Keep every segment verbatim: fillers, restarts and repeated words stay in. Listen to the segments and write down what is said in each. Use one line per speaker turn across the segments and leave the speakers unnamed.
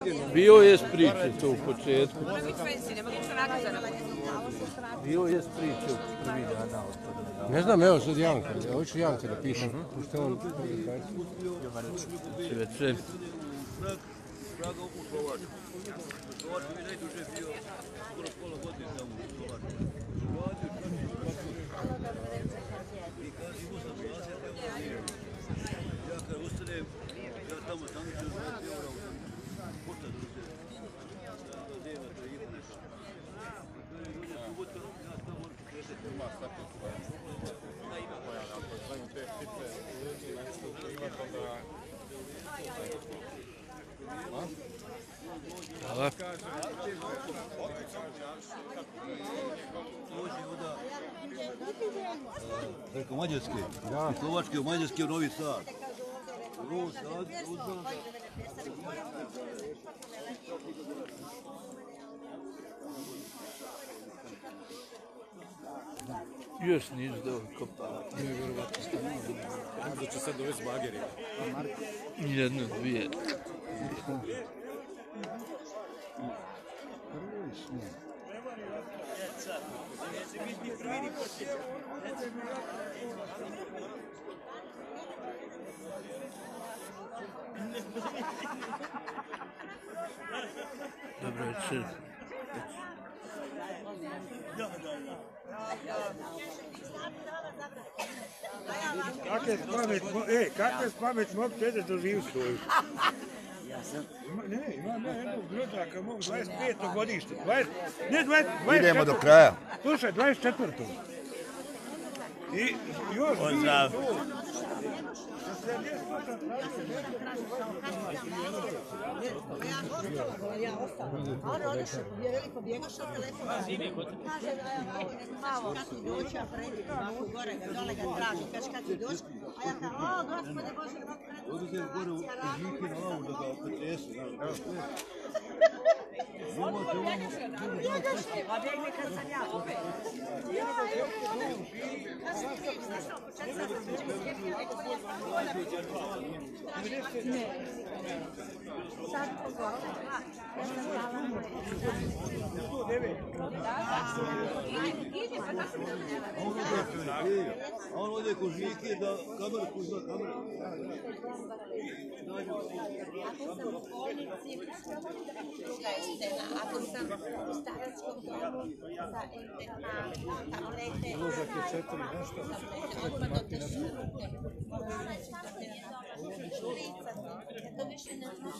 Bio je spriče to u početku. Bio je spriče u prvi dana.
Ne znam, evo sad Janka, hoću Janka da pišem. Što on
Večer.
Praga u Slovačku. Slovačku je najduže bio skoro pola godine tamo u Slovačku. I kada si Musa dvadeset eura, ja kada ustanem, ja tamo sam ću dvadeset eura u pošta druže. Da deva to je nešto. Kada je dođe subota, ja tamo moram pokretati. Ima svaki svoje. Ona ima. Ako znaju te ptice uređi nešto imati, onda...
Hvala.
Preko Mađarske. Da. Slovačke u Mađarske u Novi Sad. U Novi Sad, uzmano.
Još niš da kopala.
nije vjerovatno stavljeno. Onda će sad dovesti bagerima.
Jedno, dvije. Dobro večer.
Kakve spamet, ej, kakve spamet mog tete doživi svoju? Ne, imam ja jednog rođaka mog dvadeset peto godište. Ne, dvadeset četvrto.
Idemo do kraja.
Slušaj, dvadeset četvrto. I još
Pozdrav.
Ja ostala. A on odišao, vjerili pobjegaš od telefona. Kaže, malo kad ti doći, a predi ovako gore, dole ga traži, kaže kad ti doći. A ja kao, o, gospode Bože, ovako predi.
Ovdje je gore u žiki na lavu da ga pretresu.
On pobjegaš od telefona. A bjegne kad sam ja opet. Ja, ja, ja. Kad sam ti izašao, početak sam se izgledala, rekao sam ja sam bolja. Ne. Sad pogotovo. Ja sam dala moje.
A on ovdje ko žike da kameru kuzna kameru.
Ako sam u bolnici, šta je scena? Ako sam u staračkom domu za internat, tamo negde...
Uložak je četiri nešto.
Odmah do te šurute. Šurica, to više ne znam.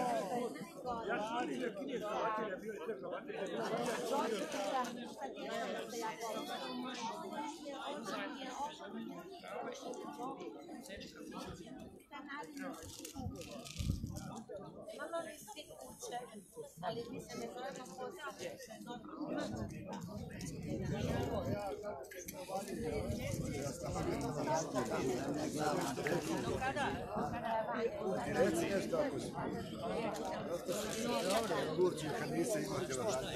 Malo li svi kuće, ali mi se ne zovemo poznati.
Reci nešto ako si. Turčiju kad nisi imati što.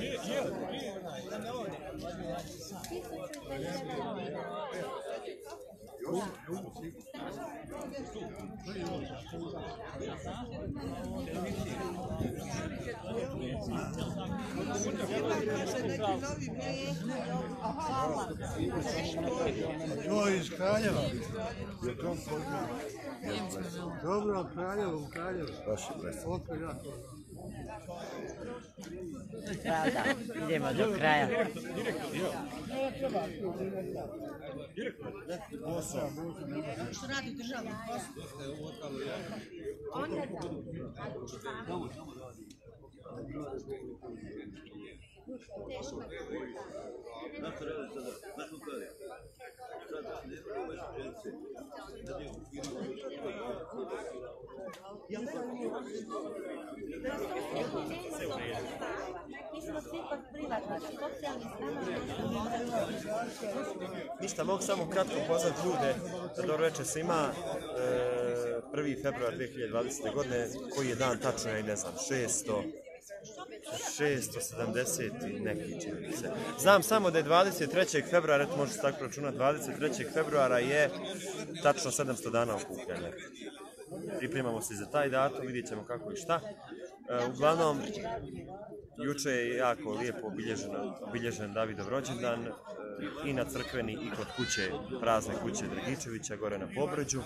To je iz Kraljeva. Je to dobro, Kraljevo, u Kraljevo. Opet ja to.
Pravda, idemo do kraja.
Što radi državni posao? On je tamo. Teško je.
Zašto rade sada? Zašto kare? Sada ne vrlo veće žence. Sad je
Ništa, mogu samo kratko pozvati ljude da dobro večer svima. prvi februar dve hiljade dvadesete. godine, koji je dan tačno, ja ne znam, šesto sedamdeset i neki čini se. Znam samo da je dvadeset trećeg februara, eto možete tako računati, dvadeset trećeg februara je tačno sedamsto dana okupljanja. Pripremamo se za taj datum, vidjet ćemo kako i šta. Uglavnom, juče je jako lijepo obilježen Davidov rođendan i na crkveni i kod kuće, prazne kuće Dragičevića, gore na Pobrođu.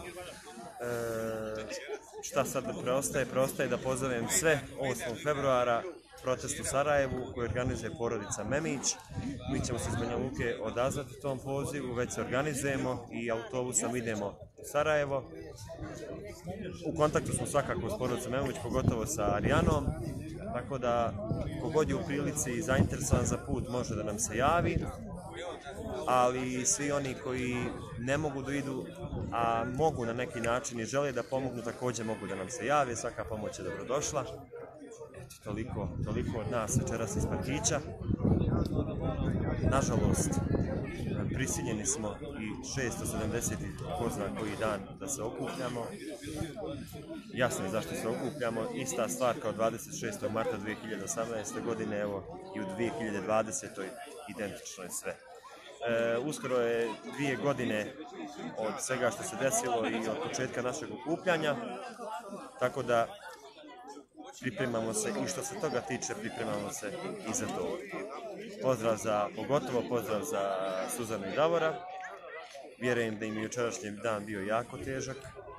Šta sad preostaje? Preostaje da pozovem sve osmog februara protest u Sarajevu koji organizuje porodica Memić. Mi ćemo se iz Banja Luke odazvati tom pozivu, već se organizujemo i autobusom idemo u Sarajevo. U kontaktu smo svakako s porodicom Memić, pogotovo sa Arijanom, tako da kogod je u prilici i zainteresovan za put može da nam se javi, ali svi oni koji ne mogu da idu, a mogu na neki način i žele da pomognu, također mogu da nam se jave, svaka pomoć je dobrodošla. Eto, toliko, toliko od nas večeras iz parkića. Nažalost, prisiljeni smo i šesto sedamdeset ko zna koji dan da se okupljamo. Jasno je zašto se okupljamo. Ista stvar kao dvadeset šestog marta dve hiljade osamnaeste. godine, evo i u dve hiljade dvadesetoj. identično je sve. E, uskoro je dvije godine od svega što se desilo i od početka našeg okupljanja, tako da pripremamo se i što se toga tiče, pripremamo se i za to. Pozdrav za, pogotovo pozdrav za Suzanu i Davora. Vjerujem da im je jučerašnji dan bio jako težak.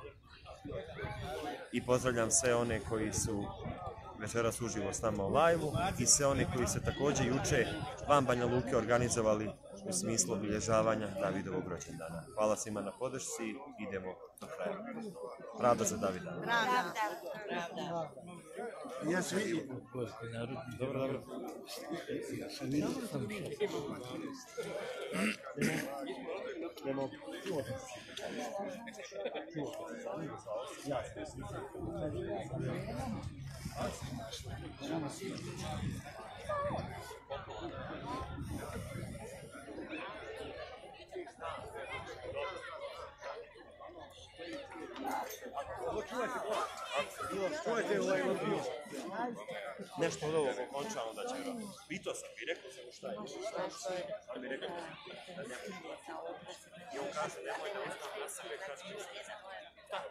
I pozdravljam sve one koji su večeras uživo s nama u live-u i sve one koji se također juče van Banja Luke organizovali u smislu obilježavanja Davidovog rođendana. Hvala svima na podršci i idemo do kraja. Pravda za Davida.
Pravda. Pravda.
Ja svi...
Dobro, dobro. Idemo.
Čujete ovaj odbio?
Nešto od ovog okonča, onda će vjerojatno. Pitao sam i rekao sam šta je. Šta je? Ali mi rekao da nemoj. I on kaže, nemoj da uzmam na sebe, kaže šta.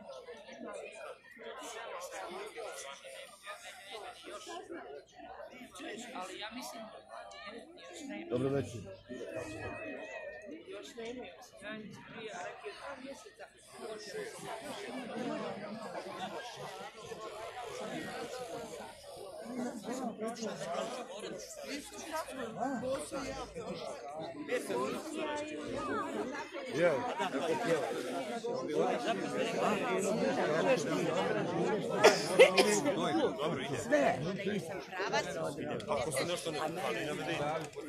Ali ja mislim...
Dobro večer.
Još ne imaju. Granici prije, a reke dva mjeseca.
Jel, kako pjeva?
Dobro, ide.
Sve. Pravac.
Ako se nešto ne fali, ne vede.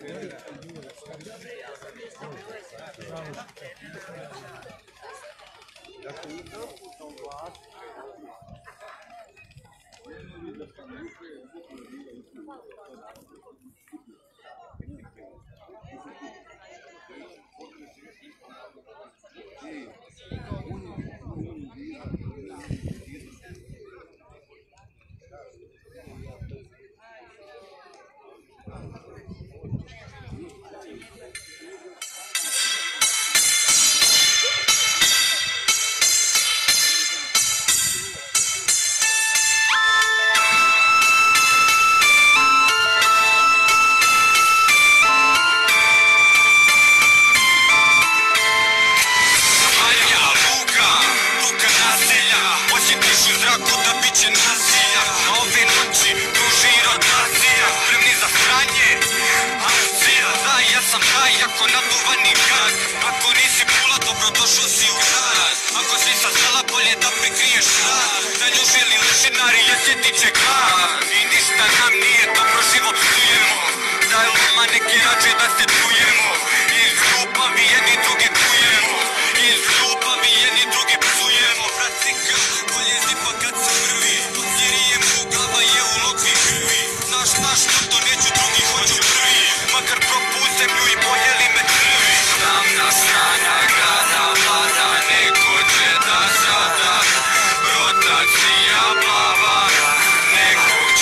Ako naduvani gad, ako nisi pula, dobrodošao si u grad. Ako si sa sela, bolje da prikriješ rad. Da ljužili lešinari, jeseti će grad. I ništa nam nije dobro, život psujemo. Daj loma neki rađe da se čujemo. Iz ljubavi jedni drugi kujemo. Iz ljubavi jedni drugi psujemo. Vrati K, bolje zipa kad se prvi. Posljerijemo, glava je u lokvi krvi. Znaš, znaš, to neću drugi, hoću prvi. Makar propust zemlju i pojeli me crvi. Tamna strana grada vlada, neko će da zada. Rotacija plava, neko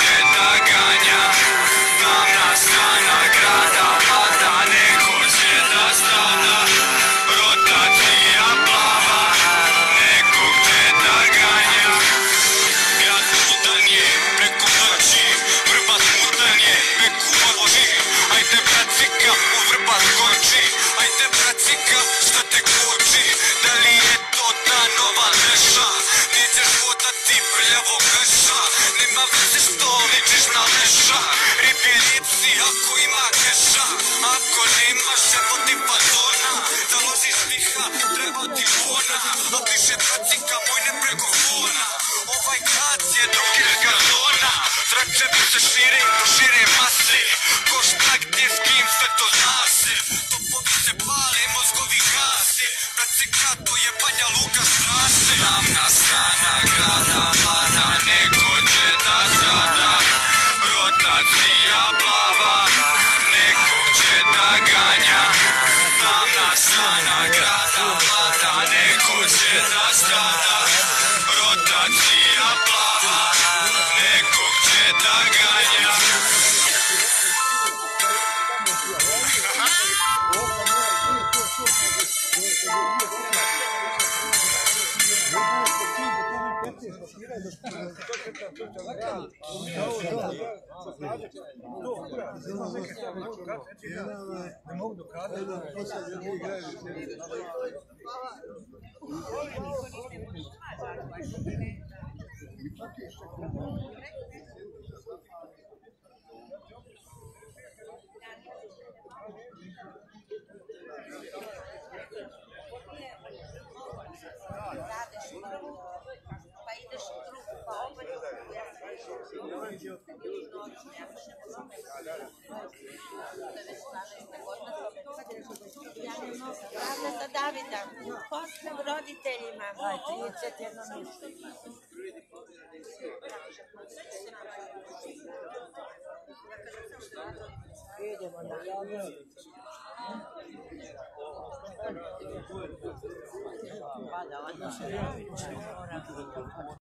nema veze što ličiš na leša. Riblji lipsi ako ima keša. Ako nemaš evo ti padona. Da loziš viha treba ti ona. A piše tracika moj ne preko fona. Ovaj kac je drugi kartona. Tračevi se šire i prošire mase. Ko šta gdje s kim sve to zna se. Topovi se pale, mozgovi gase. Tracika to je Banja Luka strase. Tamna strana grada vlada. Neko će da zada. Rotacija plava. Neko će da ganja. Tamna strana grada vlada. Neko će da zada. Rotacija plava. Nekog će da ganja.
Ne mogu dokazati.
Pa ideš u drugu, pa opet Pravda sa Davida, pozdrav roditeljima.
trideset jedno mjesto. Idemo na Pada, onda se